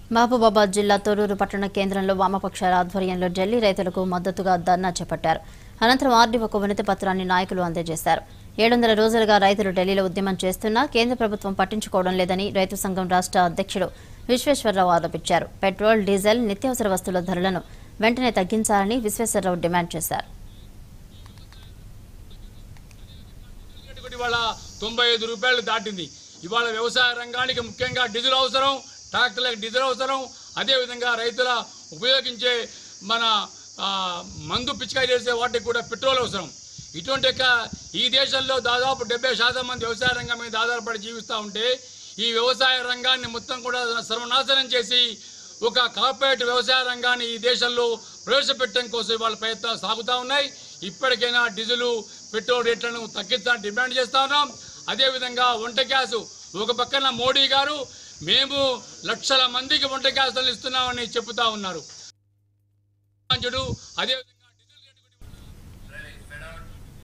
మహబూబాబాద్ జిల్లా తొర్రూరు పట్టణ కేంద్రంలో వామపక్షాల ఆధ్వర్యంలో ఢిల్లీ రైతులకు మద్దతుగా ధర్నా చేపట్టారు. అనంతరం ఆర్డీఓకు వినతి పత్రాన్ని నాయకులు అందజేశారు. 700 రోజులుగా రైతులు ఢిల్లీలో ఉద్యమం చేస్తున్నా కేంద్ర ప్రభుత్వం పట్టించుకోవడం లేదని రైతు సంఘం రాష్ట్ర అధ్యక్షుడు విశ్వేశ్వరరావు ఆరోపించారు. పెట్రోల్, డీజిల్, నిత్యావసర వస్తువుల ధరలను వెంటనే తగ్గించాలని విశ్వేశ్వరరావు డిమాండ్ చేశారు. 95 రూపాయలు దాటింది. ఇవాళ వ్యవసాయ రంగానికి ముఖ్యంగా డీజిల్ అవసరం, ట్రాక్టర్లకు డీజిల్ అవసరం. అదేవిధంగా రైతుల ఉపయోగించే మన మందు పిచికారీ చేసే వాటికి కూడా పెట్రోల్ అవసరం. ఇటువంటి ఈ దేశంలో దాదాపు 70% మంది వ్యవసాయ రంగం మీద ఆధారపడి జీవిస్తూ ఉంటే ఈ వ్యవసాయ రంగాన్ని మొత్తం కూడా సర్వనాశనం చేసి ఒక కార్పొరేట్ వ్యవసాయ రంగాన్ని ఈ దేశంలో ప్రవేశపెట్టడం కోసం ఇవాళ ప్రయత్నాలు సాగుతూ ఉన్నాయి. ఇప్పటికైనా డీజిల్, పెట్రోల్ రేట్లను తగ్గించాలని డిమాండ్ చేస్తా ఉన్నాం. అదేవిధంగా వంట గ్యాసు, ఒక పక్కన మోడీ గారు మేము లక్షల మందికి వంట గ్యాసులు ఇస్తున్నామని చెబుతా ఉన్నారు. అదే